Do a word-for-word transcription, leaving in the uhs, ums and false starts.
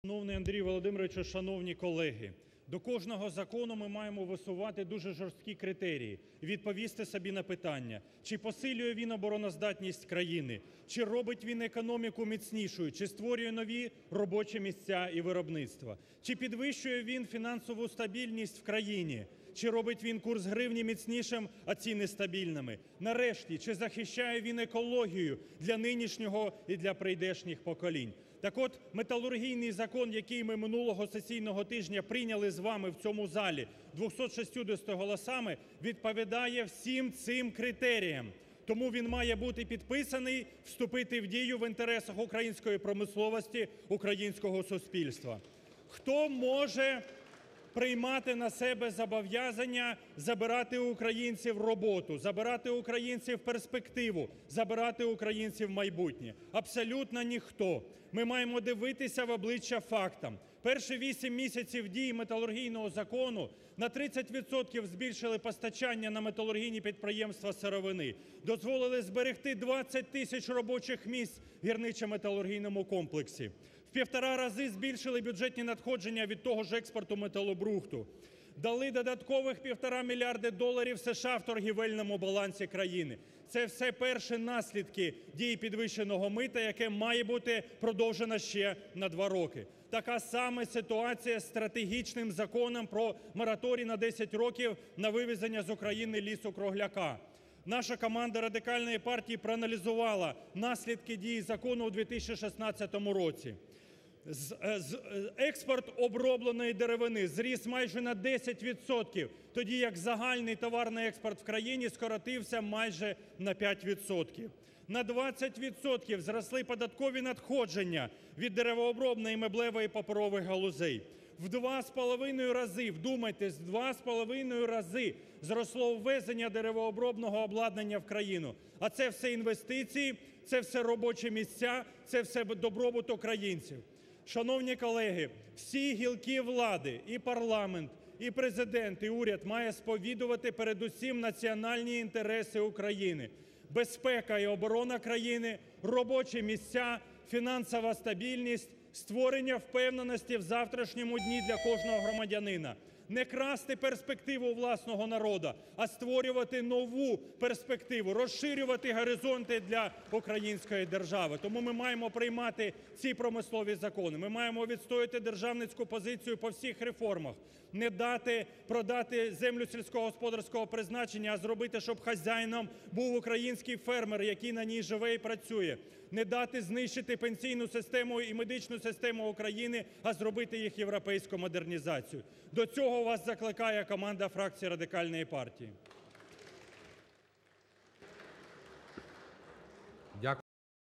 Шановний Андрій Володимирович, шановні колеги, до кожного закону ми маємо висувати дуже жорсткі критерії і відповісти собі на питання: чи посилює він обороноздатність країни, чи робить він економіку міцнішою, чи створює нові робочі місця і виробництва, чи підвищує він фінансову стабільність в країні, чи робить він курс гривні міцнішим, а ціни стабільними. Нарешті, чи захищає він екологію для нинішнього і для прийдешніх поколінь. Так от, металургійний закон, який ми минулого сесійного тижня прийняли з вами в цьому залі двома шістдесятьма голосами, відповідає всім цим критеріям. Тому він має бути підписаний, вступити в дію в інтересах української промисловості, українського суспільства. Хто може приймати на себе зобов'язання забирати у українців роботу, забирати у українців перспективу, забирати у українців майбутнє? Абсолютно ніхто. Ми маємо дивитися в обличчя фактам. Перші вісім місяців дії металургійного закону на тридцять відсотків збільшили постачання на металургійні підприємства сировини, дозволили зберегти двадцять тисяч робочих місць в гірничо-металургійному комплексі. В півтора рази збільшили бюджетні надходження від того ж експорту металобрухту. Дали додаткових півтора мільярди доларів США в торгівельному балансі країни. Це все перші наслідки дії підвищеного мита, яке має бути продовжено ще на два роки. Така сама ситуація з стратегічним законом про мораторій на десять років на вивезення з України лісу-кругляка. Наша команда Радикальної партії проаналізувала наслідки дії закону у дві тисячі шістнадцятому році. З, з, експорт обробленої деревини зріс майже на десять відсотків, тоді як загальний товарний експорт в країні скоротився майже на п'ять відсотків. На двадцять відсотків зросли податкові надходження від деревообробної, меблевої і паперових галузей. В два з половиною рази, вдумайтесь, в два з половиною рази зросло ввезення деревообробного обладнання в країну. А це все інвестиції, це все робочі місця, це все добробут українців. Шановні колеги, всі гілки влади, і парламент, і Президент, і уряд має сповідувати передусім національні інтереси України. Безпека і оборона країни, робочі місця, фінансова стабільність, створення впевненості в завтрашньому дні для кожного громадянина. Не красти перспективу власного народу, а створювати нову перспективу, розширювати горизонти для української держави. Тому ми маємо приймати ці промислові закони. Ми маємо відстояти державницьку позицію по всіх реформах. Не дати продати землю сільськогосподарського призначення, а зробити, щоб хазяїном був український фермер, який на ній живе і працює. Не дати знищити пенсійну систему і медичну систему України, а зробити їх європейську модернізацію. До цього вас закликає команда фракції Радикальної партії.